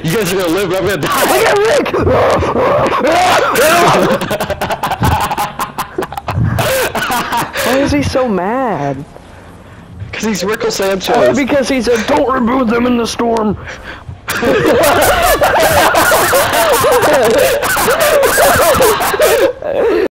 You guys are gonna live, but I'm gonna die. Look at Rick! Why is he so mad? Because he's Rickle Sanchez. Because he said, don't reboot them in the storm.